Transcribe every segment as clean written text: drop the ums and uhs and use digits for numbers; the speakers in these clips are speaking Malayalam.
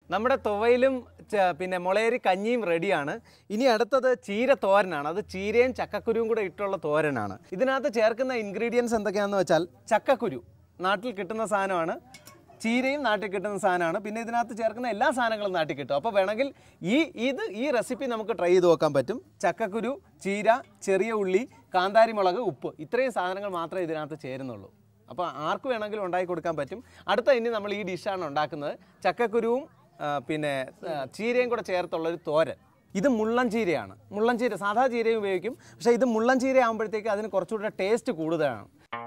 നമ്മുടെ തുവയിലും പിന്നെ മുളയരി കഞ്ഞിയും റെഡിയാണ്. ഇനി അടുത്തത് ചീര തോരനാണ്. അത് ചീരയും ചക്കക്കുരുവും കൂടെ ഇട്ടുള്ള തോരനാണ്. ഇതിനകത്ത് ചേർക്കുന്ന ഇൻഗ്രീഡിയൻസ് എന്തൊക്കെയാണെന്ന് വെച്ചാൽ ചക്കക്കുരു നാട്ടിൽ കിട്ടുന്ന സാധനമാണ്, ചീരയും നാട്ടിൽ കിട്ടുന്ന സാധനമാണ്, പിന്നെ ഇതിനകത്ത് ചേർക്കുന്ന എല്ലാ സാധനങ്ങളും നാട്ടിൽ കിട്ടും. അപ്പോൾ വേണമെങ്കിൽ ഈ റെസിപ്പി നമുക്ക് ട്രൈ ചെയ്ത് നോക്കാൻ പറ്റും. ചക്കക്കുരു, ചീര, ചെറിയ ഉള്ളി, കാന്താരി മുളക്, ഉപ്പ്, ഇത്രയും സാധനങ്ങൾ മാത്രമേ ഇതിനകത്ത് ചേരുന്നുള്ളൂ. അപ്പോൾ ആർക്ക് വേണമെങ്കിലും ഉണ്ടാക്കി കൊടുക്കാൻ പറ്റും. അടുത്ത ഇനി നമ്മൾ ഈ ഡിഷാണ് ഉണ്ടാക്കുന്നത്. ചക്കക്കുരുവും പിന്നെ ചീരയും കൂടെ ചേർത്തുള്ളൊരു തോരൻ. ഇത് മുള്ളൻ ചീരയാണ്. മുള്ളൻ ചീര സാധാ ചീരയും ഉപയോഗിക്കും, പക്ഷേ ഇത് മുള്ളൻ ചീര ആകുമ്പോഴത്തേക്ക് അതിന് കുറച്ചുകൂടെ ടേസ്റ്റ് കൂടുതലാണ്.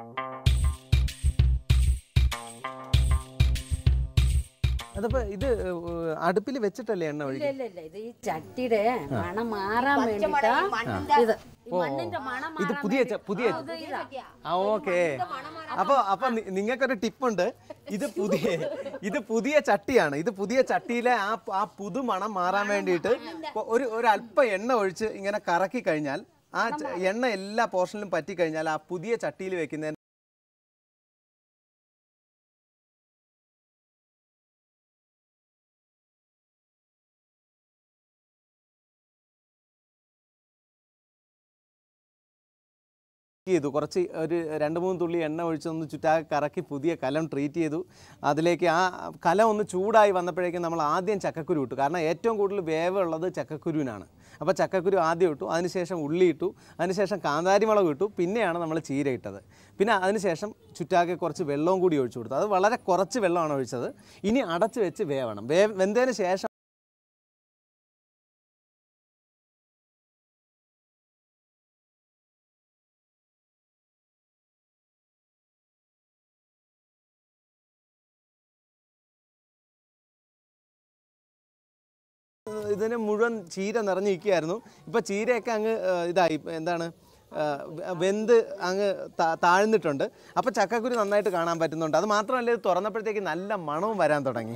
അതപ്പോ ഇത് അടുപ്പിൽ വെച്ചിട്ടല്ലേ എണ്ണ ഒഴിക്കുക? ഈ ചട്ടിയുടെ മണം മാറാൻ വേണ്ടിട്ടാ ഇത് പുതിയ ഓക്കെ. അപ്പൊ നിങ്ങൾക്കൊരു ടിപ്പുണ്ട്. ഇത് പുതിയ ചട്ടിയാണ്. ഇത് പുതിയ ചട്ടിയിലെ ആ പുതുമണം മാറാൻ വേണ്ടിയിട്ട് ഒരു അല്പം എണ്ണ ഒഴിച്ച് ഇങ്ങനെ കറക്കി കഴിഞ്ഞാൽ ആ എണ്ണ എല്ലാ പോർഷനിലും പറ്റിക്കഴിഞ്ഞാൽ ആ പുതിയ ചട്ടിയിൽ വെക്കുന്നതിന് ചെയ്തു. കുറച്ച് ഒരു 2-3 തുള്ളി എണ്ണ ഒഴിച്ചൊന്ന് ചുറ്റാകെ കറക്കി പുതിയ കലം ട്രീറ്റ് ചെയ്തു. അതിലേക്ക് ആ കലം ഒന്ന് ചൂടായി വന്നപ്പോഴേക്കും നമ്മൾ ആദ്യം ചക്കക്കുരു ഇട്ടു. കാരണം ഏറ്റവും കൂടുതൽ വേവുള്ളത് ചക്കക്കുരുവിനാണ്. അപ്പോൾ ചക്കക്കുരു ആദ്യം ഇട്ടു, അതിനുശേഷം ഉള്ളി ഇട്ടു, അതിനുശേഷം കാന്താരി മുളക് ഇട്ടു, പിന്നെയാണ് നമ്മൾ ചീര ഇട്ടത്. പിന്നെ അതിനുശേഷം ചുറ്റാകെ കുറച്ച് വെള്ളവും കൂടി ഒഴിച്ചു കൊടുത്തു. അത് വളരെ കുറച്ച് വെള്ളമാണ് ഒഴിച്ചത്. ഇനി അടച്ച് വെച്ച് വേവണം. വെന്തതിന് ശേഷം ഇതിന് മുഴുവൻ ചീര നിറഞ്ഞിരിക്കുകയായിരുന്നു. ഇപ്പോൾ ചീരയൊക്കെ അങ്ങ് ഇതായി എന്താണ് വെന്ത് അങ്ങ് താഴ്ന്നിട്ടുണ്ട്. അപ്പോൾ ചക്കക്കുരു നന്നായിട്ട് കാണാൻ പറ്റുന്നുണ്ട്. അത് മാത്രമല്ല, ഇത് തുറന്നപ്പോഴത്തേക്ക് നല്ല മണവും വരാൻ തുടങ്ങി.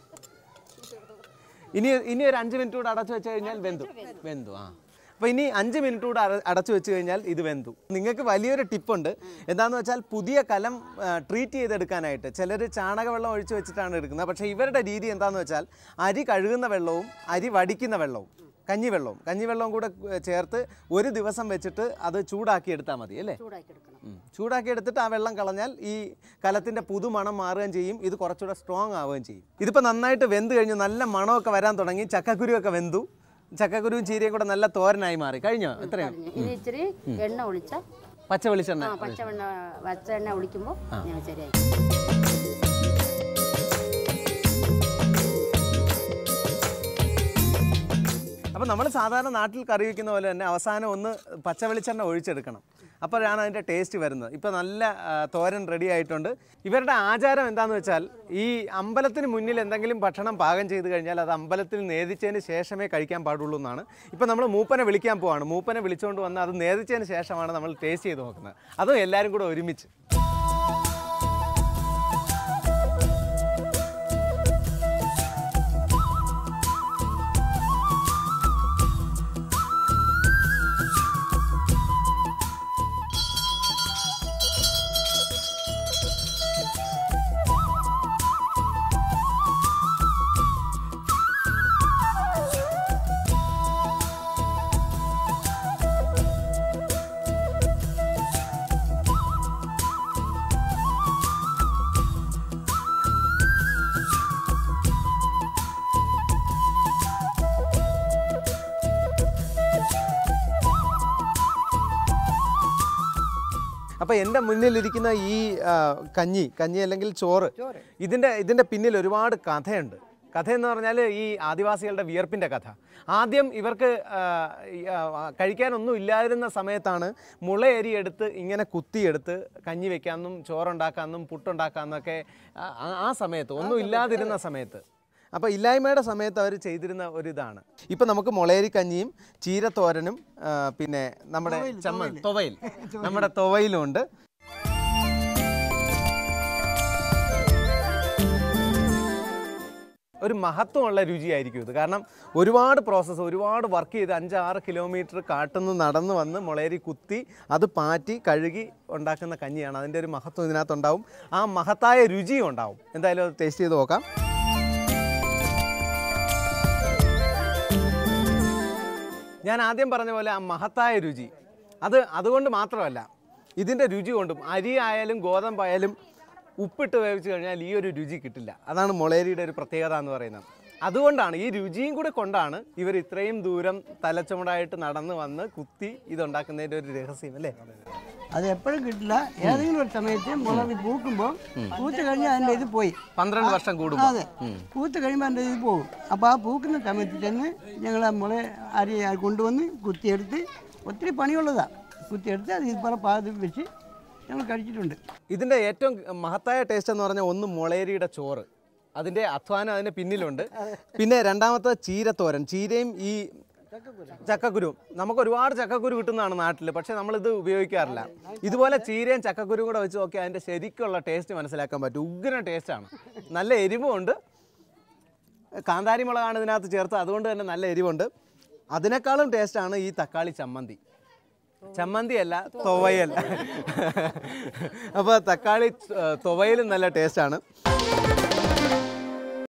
ഇനി ഒരു 5 മിനിറ്റ് കൂടെ അടച്ചു വെച്ച് കഴിഞ്ഞാൽ വെന്തു. അപ്പോൾ ഇനി 5 മിനിറ്റ് കൂടെ അടച്ചു വെച്ച് കഴിഞ്ഞാൽ ഇത് വെന്തു. നിങ്ങൾക്ക് വലിയൊരു ടിപ്പുണ്ട്. എന്താണെന്ന് വെച്ചാൽ പുതിയ കലം ട്രീറ്റ് ചെയ്തെടുക്കാനായിട്ട് ചിലർ ചാണകവെള്ളം ഒഴിച്ച് വെച്ചിട്ടാണ് എടുക്കുന്നത്. പക്ഷേ ഇവരുടെ രീതി എന്താണെന്ന് വെച്ചാൽ അരി കഴുകുന്ന വെള്ളവും അരി വടിക്കുന്ന വെള്ളവും കഞ്ഞിവെള്ളവും കൂടെ ചേർത്ത് ഒരു ദിവസം വെച്ചിട്ട് അത് ചൂടാക്കി എടുത്താൽ മതി അല്ലേ? ചൂടാക്കി എടുത്തിട്ട് ആ വെള്ളം കളഞ്ഞാൽ ഈ കലത്തിൻ്റെ പുതുമണം മാറുകയും ചെയ്യും. ഇത് കുറച്ചുകൂടെ സ്ട്രോങ് ആവുകയും ചെയ്യും. ഇതിപ്പോൾ നന്നായിട്ട് വെന്ത് കഴിഞ്ഞു. നല്ല മണമൊക്കെ വരാൻ തുടങ്ങി. ചക്കക്കുരുവൊക്കെ വെന്തു. ചക്കക്കുരുവും ചീരയും കൂടെ നല്ല തോരനായി മാറി. കഴിഞ്ഞോ? എത്രയാണ്? ഇച്ചിരി എണ്ണ ഒഴിച്ച പച്ച വെളിച്ചെണ്ണ ഒഴിക്കുമ്പോൾ ശരിയായി. അപ്പോൾ നമ്മൾ സാധാരണ നാട്ടിൽ കറി വയ്ക്കുന്ന പോലെ തന്നെ അവസാനം ഒന്ന് പച്ച വെളിച്ചെണ്ണ ഒഴിച്ചെടുക്കണം. അപ്പോഴാണ് അതിൻ്റെ ടേസ്റ്റ് വരുന്നത്. ഇപ്പോൾ നല്ല തോരൻ റെഡി ആയിട്ടുണ്ട്. ഇവരുടെ ആചാരം എന്താണെന്ന് വെച്ചാൽ ഈ അമ്പലത്തിന് മുന്നിൽ എന്തെങ്കിലും ഭക്ഷണം പാകം ചെയ്ത് കഴിഞ്ഞാൽ അത് അമ്പലത്തിൽ നേദിച്ചതിന് ശേഷമേ കഴിക്കാൻ പാടുള്ളൂ എന്നാണ്. ഇപ്പോൾ നമ്മൾ മൂപ്പനെ വിളിക്കാൻ പോവാണ്. മൂപ്പനെ വിളിച്ചുകൊണ്ട് വന്ന് അത് നേദിച്ചതിന് ശേഷമാണ് നമ്മൾ ടേസ്റ്റ് ചെയ്ത് നോക്കുന്നത്. അതും എല്ലാവരും കൂടെ ഒരുമിച്ച്. അപ്പോൾ എൻ്റെ മുന്നിലിരിക്കുന്ന ഈ കഞ്ഞി അല്ലെങ്കിൽ ചോറ്, ഇതിൻ്റെ പിന്നിൽ ഒരുപാട് കഥയുണ്ട്. കഥയെന്ന് പറഞ്ഞാൽ ഈ ആദിവാസികളുടെ വിയർപ്പിൻ്റെ കഥ. ആദ്യം ഇവർക്ക് കഴിക്കാനൊന്നും ഇല്ലാതിരുന്ന സമയത്താണ് മുളയരി എടുത്ത് ഇങ്ങനെ കുത്തിയെടുത്ത് കഞ്ഞി വയ്ക്കാമെന്നും ചോറുണ്ടാക്കാമെന്നും പുട്ടുണ്ടാക്കാമെന്നൊക്കെ ആ സമയത്ത് ഒന്നും ഇല്ലാതിരുന്ന സമയത്ത്. അപ്പോൾ ഇല്ലായ്മയുടെ സമയത്ത് അവർ ചെയ്തിരുന്ന ഒരിതാണ്. ഇപ്പം നമുക്ക് മുളയരി കഞ്ഞിയും ചീരത്തോരനും പിന്നെ നമ്മുടെ നമ്മുടെ തുവയിലുണ്ട്. ഒരു മഹത്വമുള്ള രുചിയായിരിക്കും ഇത്. കാരണം ഒരുപാട് പ്രോസസ്സ്, ഒരുപാട് വർക്ക് ചെയ്ത് 5-6 കിലോമീറ്റർ കാട്ടുനിന്ന് നടന്ന് വന്ന് മുളയരി കുത്തി അത് പാറ്റി കഴുകി ഉണ്ടാക്കുന്ന കഞ്ഞിയാണ്. അതിൻ്റെ ഒരു മഹത്വം ഇതിനകത്തുണ്ടാവും. ആ മഹത്തായ രുചിയും ഉണ്ടാവും. എന്തായാലും അത് ടേസ്റ്റ് ചെയ്ത് നോക്കാം. ഞാൻ ആദ്യം പറഞ്ഞ പോലെ ആ മഹത്തായ രുചി അതുകൊണ്ട് മാത്രമല്ല, ഇതിൻ്റെ രുചി കൊണ്ടും അരി ആയാലും ഗോതമ്പായാലും ഉപ്പിട്ട് വേവിച്ച് കഴിഞ്ഞാൽ ഈ ഒരു രുചി കിട്ടില്ല. അതാണ് മുളയരിയുടെ ഒരു പ്രത്യേകത എന്ന് പറയുന്നത്. അതുകൊണ്ടാണ്, ഈ രുചിയും കൂടെ കൊണ്ടാണ് ഇവർ ഇത്രയും ദൂരം തലച്ചുമടായിട്ട് നടന്ന് വന്ന് കുത്തി ഇതുണ്ടാക്കുന്നതിൻ്റെ ഒരു രഹസ്യം അല്ലേ? അത് എപ്പോഴും കിട്ടില്ല. ഏതെങ്കിലും ഒരു സമയത്ത് മുളക് പൂക്കുമ്പോൾ പൂത്ത് കഴിഞ്ഞാൽ അതിൻ്റെ ഇത് പോയി 12 വർഷം കൂടുമ്പോൾ. അതെ, പൂത്ത് കഴിയുമ്പോൾ അതിൻ്റെ ഇത് പോകും. അപ്പോൾ ആ പൂക്കുന്ന സമയത്ത് തന്നെ ഞങ്ങൾ ആ മുള അരി കൊണ്ടുവന്ന് കുത്തിയെടുത്ത്, ഒത്തിരി പണിയുള്ളതാണ്, കുത്തിയെടുത്ത് അത് ഇതുപോലെ പാതി വെച്ച് ഞങ്ങൾ കഴിച്ചിട്ടുണ്ട്. ഇതിൻ്റെ ഏറ്റവും മഹത്തായ ടേസ്റ്റ് എന്ന് പറഞ്ഞാൽ ഒന്ന് മുളയരിയുടെ ചോറ്, അതിൻ്റെ അധ്വാനം അതിൻ്റെ പിന്നിലുണ്ട്. പിന്നെ രണ്ടാമത്തെ ചീരത്തോരൻ, ചീരയും ഈ ചക്കക്കുരുവും. നമുക്ക് ഒരുപാട് ചക്കക്കുരു കിട്ടുന്നതാണ് നാട്ടിൽ, പക്ഷേ നമ്മളിത് ഉപയോഗിക്കാറില്ല. ഇതുപോലെ ചീരയും ചക്കക്കുരുവും കൂടെ വെച്ച് നോക്കി അതിൻ്റെ ശരിക്കുള്ള ടേസ്റ്റ് മനസ്സിലാക്കാൻ പറ്റും. ഉഗ്രൻ ടേസ്റ്റാണ്, നല്ല എരിവുമുണ്ട്. കാന്താരി മുളകാണ് ഇതിനകത്ത് ചേർത്ത്, അതുകൊണ്ട് തന്നെ നല്ല എരിവുണ്ട്. അതിനേക്കാളും ടേസ്റ്റാണ് ഈ തക്കാളി ചമ്മന്തി. ചമ്മന്തിയല്ല, തുവയൽ. അപ്പോൾ തക്കാളി തുവയലും നല്ല ടേസ്റ്റാണ്.